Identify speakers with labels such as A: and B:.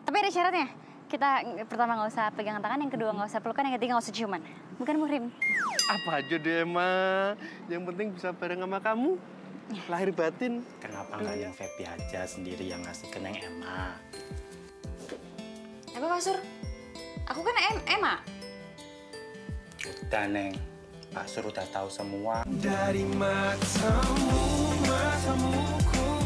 A: Tapi ada syaratnya. Kita pertama nggak usah pegangan tangan, yang kedua nggak usah pelukan, yang ketiga nggak usah ciuman. Bukan Muhrim?
B: Apa aja deh, Emma. Yang penting bisa bareng sama kamu. Lahir batin.
C: Kenapa nggak yang Febi aja sendiri yang ngasih ke Neng Emma?
A: Apa Pak Sur? Aku kan Emma.
C: Udah, Neng. Pak Sur udah tahu semua.
B: Dari matamu, matamu ku